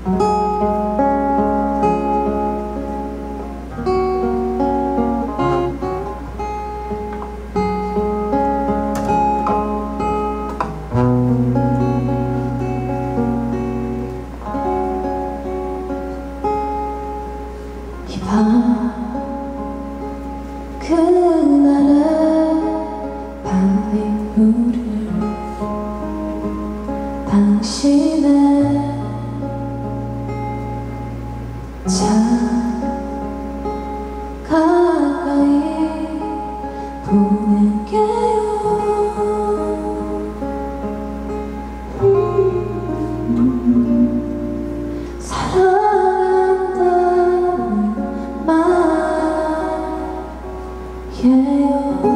그날의 반딧불을 당신의 참 가까이 보낼게요. 사랑한다는 말이에요.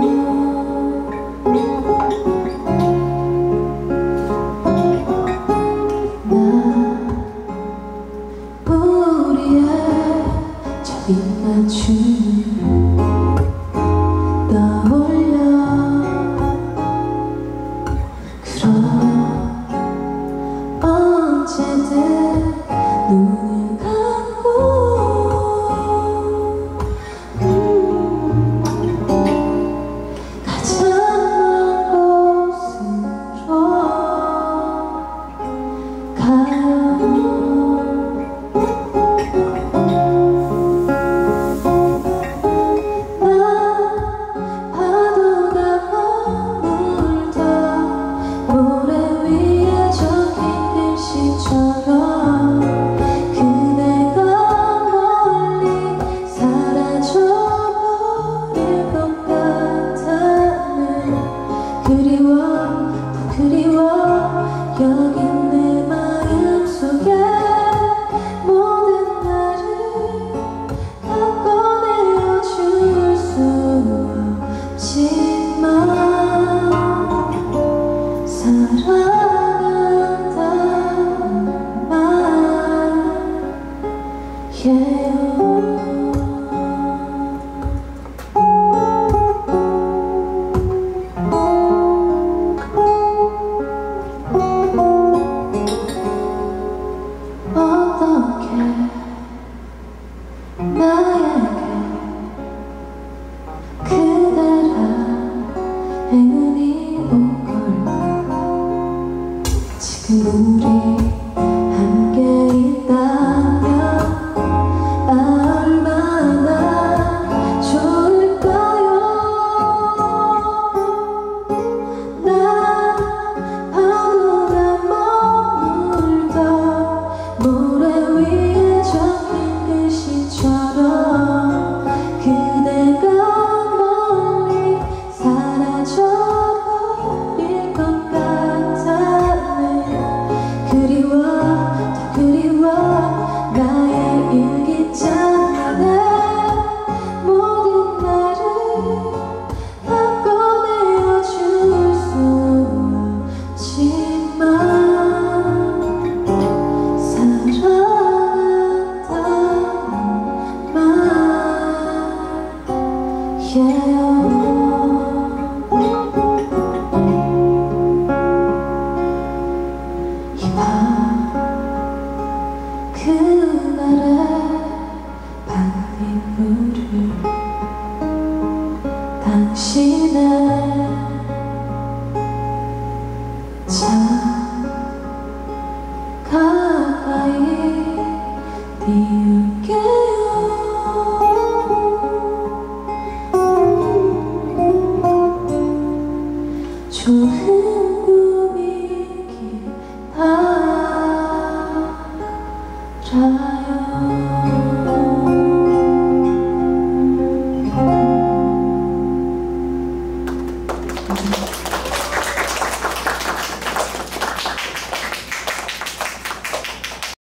나 우리의 저 빛맞춤을 떠올려 그럼 언제든 눈을 감고 가장 먼 곳으로 가요. 그리워 여긴 내 마음속에 모든 나를 바꿔내어줄 수 없지만 사랑한다는 말이에요. 나에게 그대란 행운이 온 걸까. 지금 우리 함께 있다면 얼마나 좋을까요. 난 파도가 머물던 모래 위에 적힌 글씨처럼 그대가 멀리 사라져버릴 것 같아네. 그리워 더 그리워 나의 일기장 안에 모든 나를 바꿔내어줄 수 없지만 사랑한다는 말이에요. 이 밤 그날의 반딧불을 당신의 참 가까이